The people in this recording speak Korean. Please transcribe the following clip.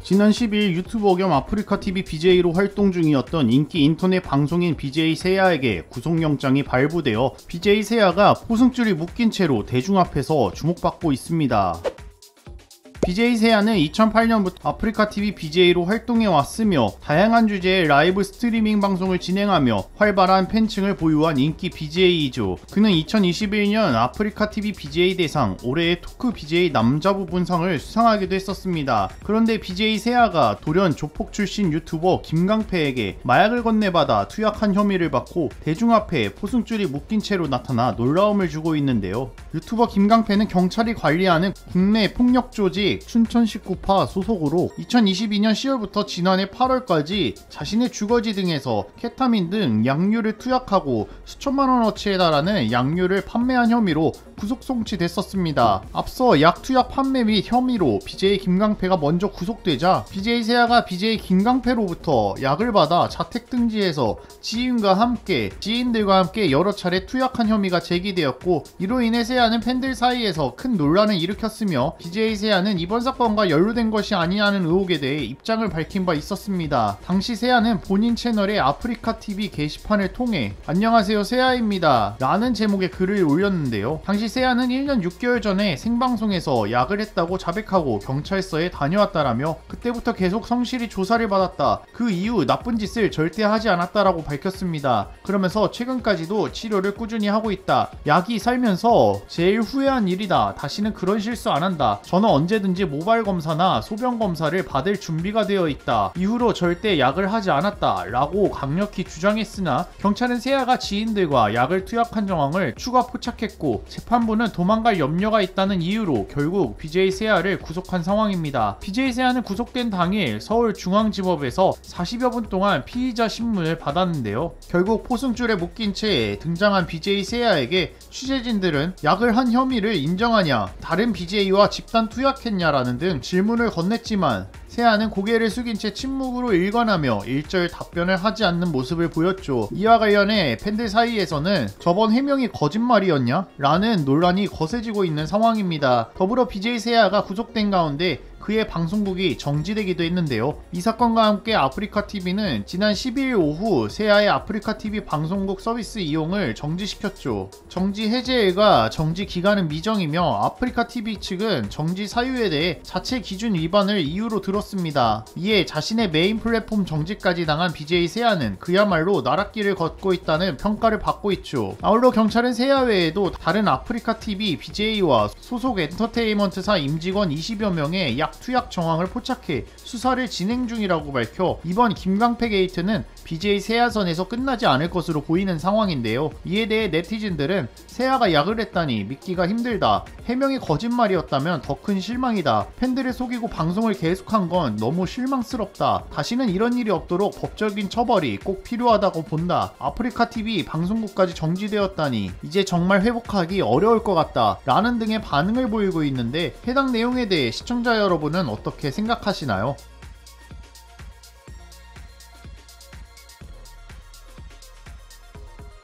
지난 10일 유튜버 겸 아프리카TV BJ로 활동 중이었던 인기 인터넷 방송인 BJ 세아에게 구속영장이 발부되어 BJ 세아가 포승줄이 묶인 채로 대중 앞에서 주목받고 있습니다. BJ 세아는 2008년부터 아프리카TV BJ로 활동해 왔으며 다양한 주제의 라이브 스트리밍 방송을 진행하며 활발한 팬층을 보유한 인기 BJ이죠. 그는 2021년 아프리카TV BJ 대상 올해의 토크 BJ 남자 부분상을 수상하기도 했었습니다. 그런데 BJ 세아가 돌연 조폭 출신 유튜버 김강패에게 마약을 건네받아 투약한 혐의를 받고 대중 앞에 포승줄이 묶인 채로 나타나 놀라움을 주고 있는데요. 유튜버 김강패는 경찰이 관리하는 국내 폭력 조직 춘천 19파 소속으로 2022년 10월부터 지난해 8월까지 자신의 주거지 등에서 케타민 등 약류를 투약하고 수천만원어치에 달하는 약류를 판매한 혐의로 구속 송치됐었습니다. 앞서 약 투약 판매 및 혐의로 BJ 김강패가 먼저 구속되자 BJ 세아가 BJ 김강패로부터 약을 받아 자택 등지에서 지인들과 함께 여러 차례 투약한 혐의가 제기되었고, 이로 인해 세아는 팬들 사이에서 큰 논란을 일으켰으며 BJ 세아는 이번 사건과 연루된 것이 아니냐는 의혹에 대해 입장을 밝힌 바 있었습니다. 당시 세아는 본인 채널의 아프리카TV 게시판을 통해 "안녕하세요, 세아입니다" 라는 제목의 글을 올렸는데요. 당시 세아는 1년 6개월 전에 생방송에서 약을 했다고 자백하고 경찰서에 다녀왔다라며 그때부터 계속 성실히 조사를 받았다, 그 이후 나쁜 짓을 절대 하지 않았다라고 밝혔습니다. 그러면서 최근까지도 치료를 꾸준히 하고 있다, 약이 살면서 제일 후회한 일이다, 다시는 그런 실수 안 한다, 저는 언제든지 모발 검사나 소변 검사를 받을 준비가 되어 있다, 이후로 절대 약을 하지 않았다 라고 강력히 주장했으나 경찰은 세아가 지인들과 약을 투약한 정황을 추가 포착했고, 재판부는 도망갈 염려가 있다는 이유로 결국 BJ 세아를 구속한 상황입니다. BJ 세아는 구속된 당일 서울중앙지법에서 40여 분 동안 피의자 신문을 받았는데요. 결국 포승줄에 묶인 채 등장한 BJ 세아에게 취재진들은 약을 한 혐의를 인정하냐, 다른 BJ와 집단 투약했냐라는 등 질문을 건넸지만 세아는 고개를 숙인 채 침묵으로 일관하며 일절 답변을 하지 않는 모습을 보였죠. 이와 관련해 팬들 사이에서는 저번 해명이 거짓말이었냐? 라는 논란이 거세지고 있는 상황입니다. 더불어 BJ 세아가 구속된 가운데 그의 방송국이 정지되기도 했는데요. 이 사건과 함께 아프리카TV는 지난 12일 오후 세아의 아프리카TV 방송국 서비스 이용을 정지시켰죠. 정지 해제일과 정지 기간은 미정이며 아프리카TV 측은 정지 사유에 대해 자체 기준 위반을 이유로 들었습니다. 이에 자신의 메인 플랫폼 정지까지 당한 BJ 세아는 그야말로 나랏길을 걷고 있다는 평가를 받고 있죠. 아울러 경찰은 세아 외에도 다른 아프리카TV BJ와 소속 엔터테인먼트사 임직원 20여 명의 약 투약 정황을 포착해 수사를 진행 중이라고 밝혀 이번 김강패 게이트는 BJ 세아선에서 끝나지 않을 것으로 보이는 상황인데요. 이에 대해 네티즌들은 세아가 약을 했다니 믿기가 힘들다, 해명이 거짓말이었다면 더 큰 실망이다, 팬들을 속이고 방송을 계속한 건 너무 실망스럽다, 다시는 이런 일이 없도록 법적인 처벌이 꼭 필요하다고 본다, 아프리카TV 방송국까지 정지되었다니 이제 정말 회복하기 어려울 것 같다 라는 등의 반응을 보이고 있는데, 해당 내용에 대해 시청자 여러분은 어떻게 생각하시나요?